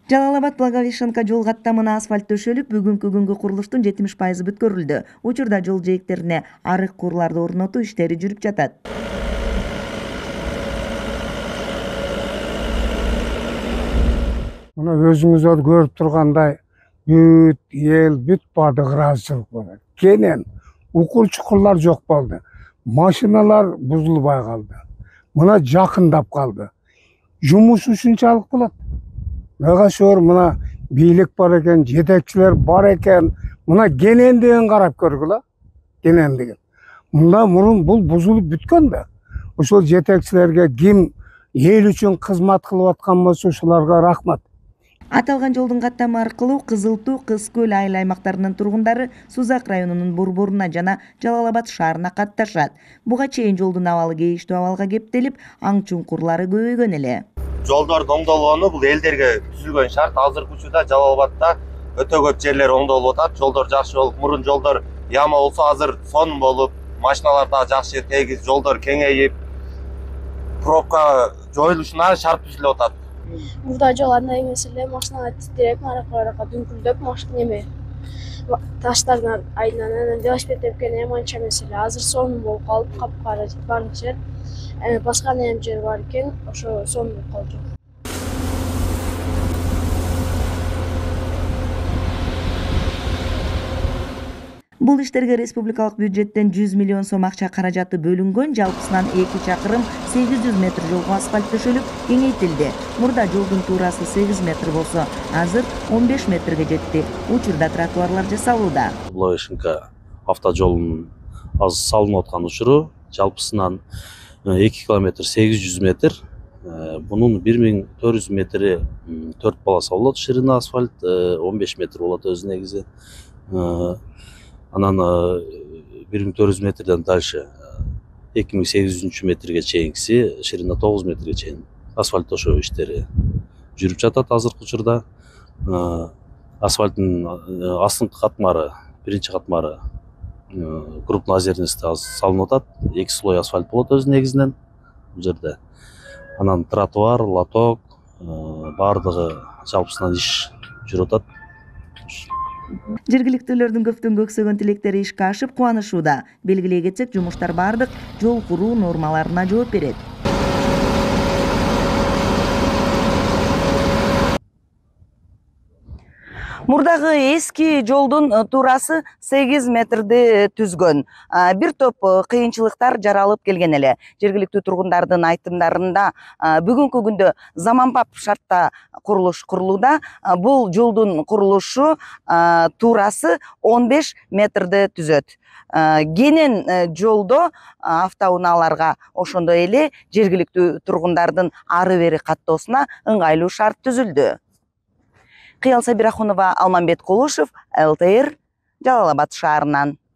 Жалал Абад Благовещенка жол каттамына асфальт төшөлүп, бүгүнкү күнгө курулуштун 70% бүткөрүлдү. Учурда жол жээктерине арык курларды орнотуу иштери жүрүп жатат. Мына өзүңүздөр көрүп тургандай бүт эл бүт баардыгы ыраазычылык болот. Кенен укул чукурлар жок болду. Машиналар бузулбай калды. Мына жакындап калды. Жумуш ушунчалык болот. Мага шоор мына бийлик бар экен, жетекчилер бар экен. Мына кенендигин карап көргүлө. Кенендигин. Мында мурун бул бузулуп бүткөн да. Ошол жетекчилерге ким эл үчүн кызмат кылып аткан болсо ошолорго рахмат. Аталган жолдун каттамы аркылуу Кызыл Туу, Кыз Көл айыл аймактарынын тургундары Сузак районунун Борборуна жана Жалал Абад шаарына катташат. Буга чейин жолдун абалы кейиштүү абалга кептелип, аң чуңкурлары көбөйгөн эле. Жолдордун оңдолгону бул элдерге түзүлгөн шарт. Азыркы учурда Жалал Абадта өтө көп жерлер оңдолуп атат. Жолдор жакшы болуп, мурун жолдор яма болсо азыр сонун болуп, машиналар да жакшы тегиз, жолдор кеңейип, пробка жоюлушуна шарт түзүлүп атат. Burada жол андай эмес эле, машиналар титиреп, аракка дүңкүлдөп, неме таштардан айынан велосипеддеп эми анча эмес эле. Азыр сонун болуп калып, капкара баардык жер. Башка эме жер бар экен, ошо сонун болуп калды. Бул иштерге республикалык бюджеттен 100 миллион сом акча каражаты бөлүнгөн. Жалпысынан 2 чакырым 800 метр жолго асфальт төшөлүп, кеңейтилди. Мурда жолдун туурасы 8 метр болсо, азыр 15 метрге жетти. Учурда тротуарлар жасалууда. Благовещенка автожолунун азыр салынып аткан учуру жалпысынан 2 километр 800 метр. Бунун 1400 метри 4 полоса болот, ширина асфальт 15 метр болот өзү негизи. Анан 1400 метрден дальше 2800 метрге чейинкиси ширина 9 метрге чейин асфальт төшөө иштери жүрүп жатат азыркы учурда. Асфальттын астыңкы катмары, биринчи катмары крупноозернисте салынып атат. 2 слой асфальт болот өзү негизинен бул жерде. Анан тротуар, лоток баардыгы жалпысынан иш жүрүп атат. Жергиликтүүлөрдүн көптөн көксөгөн тилектери ишке ашып, кубанышууда. Белгилей кетсек, жумуштар баардык жол куруу нормаларына жооп берет. Мурдагы эски жолдун туурасы 8 метрди түзгөн. Бир топ кыйынчылыктар жаралып келген эле. Жергиликтүү тургундардын айтымдарында бүгүнкү күндө заманбап шартта курулуш курулууда. Бул жолдун курулушу туурасы 15 метрди түзөт. Кенен жолдо автоунааларга ошондой эле жергиликтүү тургундардын ары бери каттоосуна ыңгайлуу шарт түзүлдү. Кыял Сабирахунова, Алмамбет Кулушев, ЛТР, Жалал Абад шаарынан.